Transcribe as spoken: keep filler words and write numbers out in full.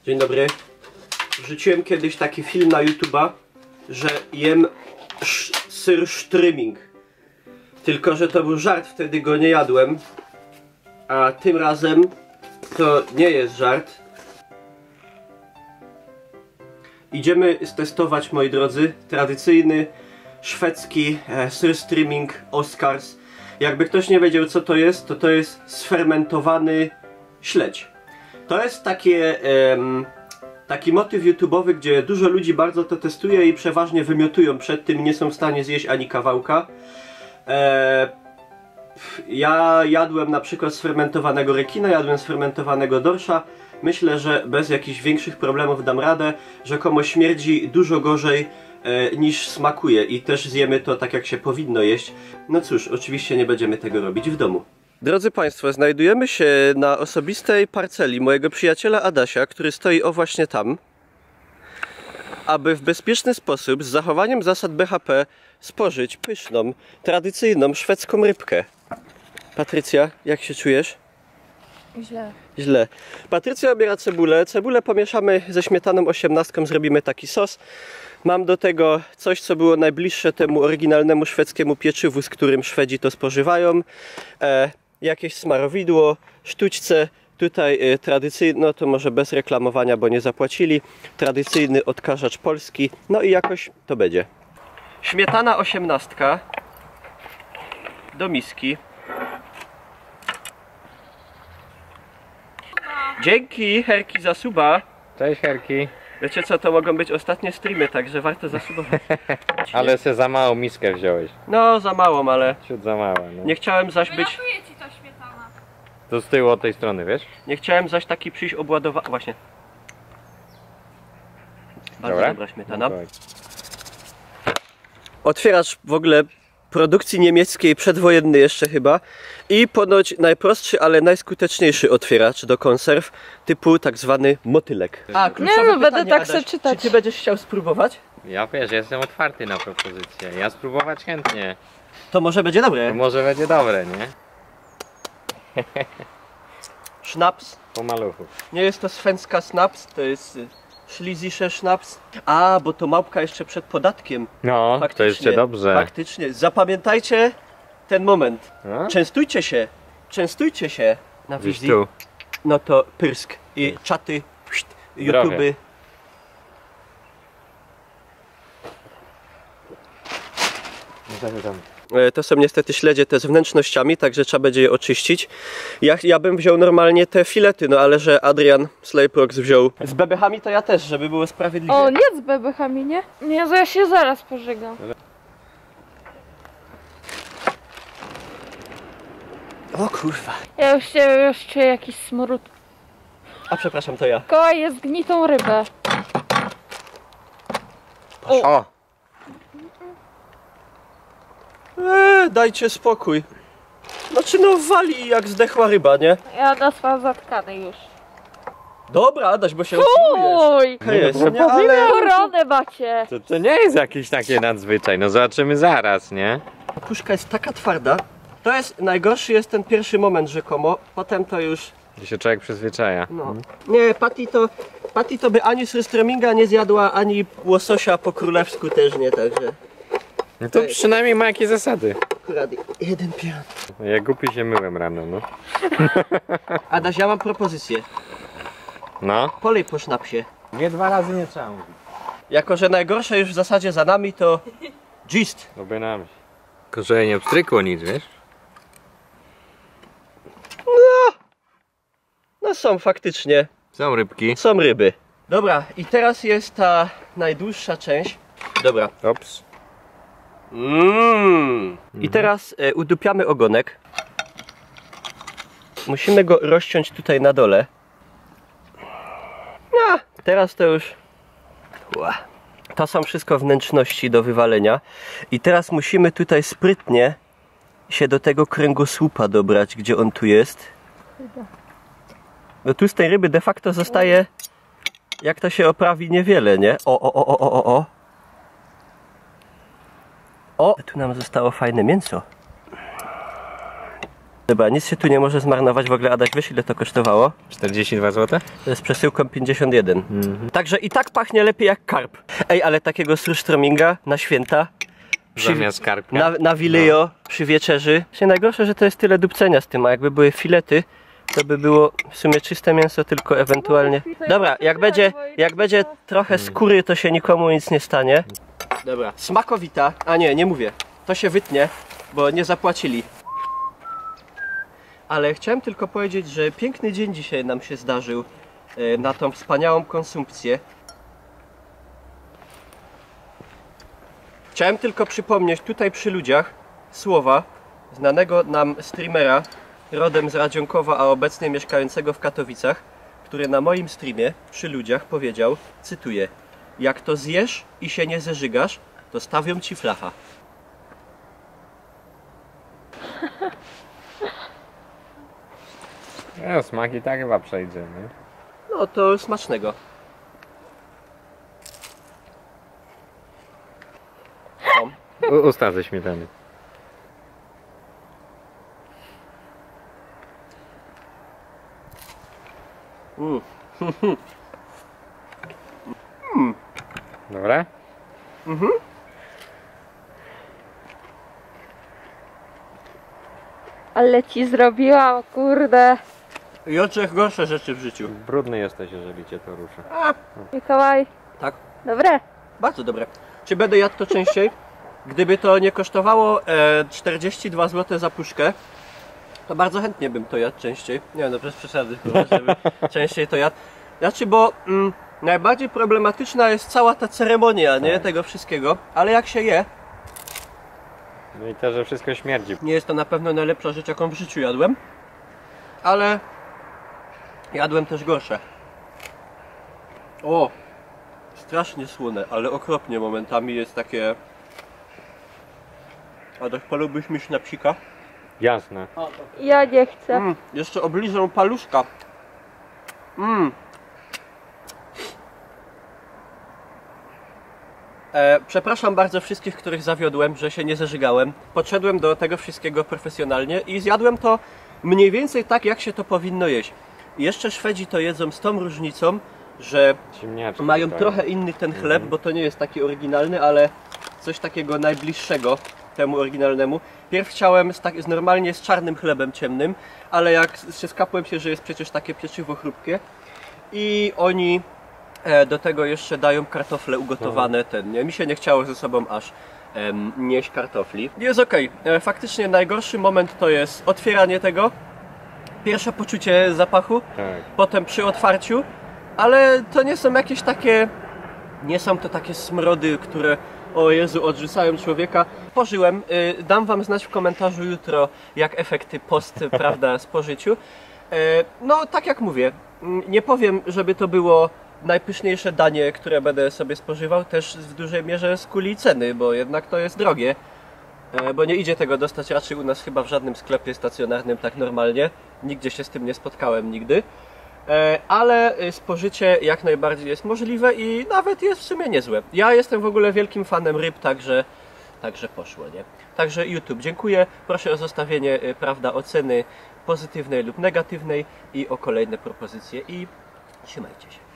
Dzień dobry. Wrzuciłem kiedyś taki film na YouTube'a, że jem syr sztryming. Tylko że to był żart, wtedy go nie jadłem. A tym razem to nie jest żart. Idziemy stestować, moi drodzy, tradycyjny szwedzki e, syr sztryming Oscars. Jakby ktoś nie wiedział, co to jest, to to jest sfermentowany śledź. To jest takie, em, taki motyw YouTube'owy, gdzie dużo ludzi bardzo to testuje i przeważnie wymiotują przed tym, nie są w stanie zjeść ani kawałka. E, ja jadłem na przykład sfermentowanego rekina, jadłem sfermentowanego dorsza. Myślę, że bez jakichś większych problemów dam radę. Rzekomo śmierdzi dużo gorzej e, niż smakuje i też zjemy to tak, jak się powinno jeść. No cóż, oczywiście nie będziemy tego robić w domu. Drodzy Państwo, znajdujemy się na osobistej parceli mojego przyjaciela Adasia, który stoi o właśnie tam, aby w bezpieczny sposób, z zachowaniem zasad B H P, spożyć pyszną, tradycyjną szwedzką rybkę. Patrycja, jak się czujesz? Źle. Źle. Patrycja obiera cebulę. Cebulę pomieszamy ze śmietaną osiemnastką, zrobimy taki sos. Mam do tego coś, co było najbliższe temu oryginalnemu szwedzkiemu pieczywu, z którym Szwedzi to spożywają. E, jakieś smarowidło, sztućce. Tutaj e, tradycyjny, no to może bez reklamowania, bo nie zapłacili. Tradycyjny odkażacz polski. No i jakoś to będzie. Śmietana osiemnastka do miski. Dzięki Herki za suba. Cześć Herki. Wiecie co, to mogą być ostatnie streamy, także warto zasubować. Ale se za małą miskę wziąłeś. No, za małą, ale Ciut za mała, no. nie chciałem zaś być... Wylatuje ci ta śmietana. To z tyłu od tej strony, wiesz? Nie chciałem zaś taki przyjść obładowany... Właśnie. Bardzo Dobra, dobra śmietana. No Otwieracz w ogóle produkcji niemieckiej, przedwojenny jeszcze chyba. I ponoć najprostszy, ale najskuteczniejszy otwieracz do konserw, typu tak zwany motylek. A, Nie no, będę tak se czytać. Czy ty będziesz chciał spróbować? Ja wiesz, ja jestem otwarty na propozycje. Ja spróbować chętnie. To może będzie To dobre. może będzie dobre, nie? Sznaps. Po maluchu. Nie jest to svenska snaps, to jest Schlesische Schnaps. A, bo to małpka jeszcze przed podatkiem. No, Faktycznie, to jeszcze dobrze. Faktycznie. Zapamiętajcie ten moment. No? Częstujcie się. Częstujcie się na Gdzieś wizji. tu. No to pyrsk. I czaty, pszt, YouTube. E, To są niestety śledzie te z wnętrznościami, także trzeba będzie je oczyścić. Ja, ja bym wziął normalnie te filety, no ale że Adrian Slayprox wziął z bebechami, to ja też, żeby było sprawiedliwie. O, nie z bebechami, nie? Nie, to ja się zaraz pożegam. O kurwa. Ja już, się, już czuję jakiś smród. A przepraszam, to ja. Koła jest gnitą rybę. O! Eee, dajcie spokój. Znaczy no wali jak zdechła ryba, nie? Ja dostałam zatkany już. Dobra, Adaś, bo się utrzymujesz. Oj! Jest, no, nie, ale... Koronę macie! To, to nie jest jakieś takie nadzwyczaj, no zobaczymy zaraz, nie? Puszka jest taka twarda. To jest, najgorszy jest ten pierwszy moment rzekomo, potem to już... Gdzie się człowiek przyzwyczaja. No. Nie, Patty to, Patty to by ani surströmminga nie zjadła, ani łososia po królewsku też nie, także... No to przynajmniej ma jakieś zasady. Akurat jeden pion. Ja głupi się myłem rano, no. Adaś, ja mam propozycję. No? Polej po sznapsie. Nie dwa razy nie trzeba mówić. Jako że najgorsze już w zasadzie za nami, to... Gist. Robię na myśl. Tylko że nie obstrykło nic, wiesz? No są faktycznie. Są rybki. Są ryby. Dobra, i teraz jest ta najdłuższa część. Dobra. Ops. Mm. I teraz e, udupiamy ogonek. Musimy go rozciąć tutaj na dole. No, teraz to już... Ła. To są wszystko wnętrzności do wywalenia. I teraz musimy tutaj sprytnie się do tego kręgosłupa dobrać, gdzie on tu jest. No tu z tej ryby de facto zostaje, jak to się oprawi, niewiele, nie? O, o, o, o, o, o. O, tu nam zostało fajne mięso. Dobra, nic się tu nie może zmarnować. W ogóle, Adaś, wiesz ile to kosztowało? czterdzieści dwa złote? Z przesyłką pięćdziesiąt jeden. Mhm. Także i tak pachnie lepiej jak karp. Ej, ale takiego surströmminga na święta, przy, Zamiast karpka. na, na Wilejo, przy wieczerzy. Się najgorsze, że to jest tyle dupcenia z tym, a jakby były filety, to by było w sumie czyste mięso, tylko ewentualnie... Dobra, jak będzie, jak będzie trochę skóry, to się nikomu nic nie stanie. Dobra, smakowita. A nie, nie mówię. To się wytnie, bo nie zapłacili. Ale chciałem tylko powiedzieć, że piękny dzień dzisiaj nam się zdarzył e, na tą wspaniałą konsumpcję. Chciałem tylko przypomnieć tutaj przy ludziach słowa znanego nam streamera, rodem z Radzionkowa, a obecnie mieszkającego w Katowicach, który na moim streamie przy ludziach powiedział, cytuję: jak to zjesz i się nie zeżygasz, to stawią ci flacha. No, smak i tak chyba przejdzie, nie? No to smacznego. O. U, usta ze śmietany. Mm. Dobra? Mhm. Ale ci zrobiłam, kurde. I o trzech gorsze rzeczy w życiu. Brudny jesteś, jeżeli cię to rusza. A, Mikołaj, tak, dobre. bardzo dobre. Czy będę jadł to częściej? Gdyby to nie kosztowało e, czterdzieści dwa złote za puszkę, to bardzo chętnie bym to jadł częściej. Nie no, bez przesady, chyba, żeby częściej to jadł. Znaczy, bo mm, najbardziej problematyczna jest cała ta ceremonia, nie? Tego wszystkiego. Ale jak się je, No i to, że wszystko śmierdzi. nie jest to na pewno najlepsza rzecz, jaką w życiu jadłem. Ale jadłem też gorsze. O! Strasznie słone, ale okropnie momentami jest takie... A tak polubisz mi ślepsika? Jasne. Ja nie chcę. Mm, jeszcze obliżę paluszka. Mm. E, przepraszam bardzo wszystkich, których zawiodłem, że się nie zażygałem. Podszedłem do tego wszystkiego profesjonalnie i zjadłem to mniej więcej tak, jak się to powinno jeść. I jeszcze Szwedzi to jedzą z tą różnicą, że Ciemniaczki mają tutaj. trochę inny ten chleb, Mhm. bo to nie jest taki oryginalny, ale coś takiego najbliższego temu oryginalnemu. Pierw chciałem z, tak, z normalnie z czarnym chlebem ciemnym, ale jak się skapłem się, że jest przecież takie pieczywo chrupkie i oni e, do tego jeszcze dają kartofle ugotowane, ten, nie? Mi się nie chciało ze sobą aż em, nieść kartofli. Jest okej, okay. Faktycznie najgorszy moment to jest otwieranie tego, pierwsze poczucie zapachu, Tak. potem przy otwarciu, ale to nie są jakieś takie, nie są to takie smrody, które, o Jezu, odrzucają człowieka. Pożyłem, y, dam wam znać w komentarzu jutro, jak efekty post, prawda, spożyciu. Y, no, tak jak mówię, y, nie powiem, żeby to było najpyszniejsze danie, które będę sobie spożywał, też w dużej mierze z kuli ceny, bo jednak to jest drogie. Y, bo nie idzie tego dostać raczej u nas chyba w żadnym sklepie stacjonarnym tak normalnie. Nigdzie się z tym nie spotkałem nigdy. Ale spożycie jak najbardziej jest możliwe i nawet jest w sumie niezłe. Ja jestem w ogóle wielkim fanem ryb, także, także poszło, nie? Także YouTube, dziękuję. Proszę o zostawienie, prawda, oceny pozytywnej lub negatywnej i o kolejne propozycje i trzymajcie się.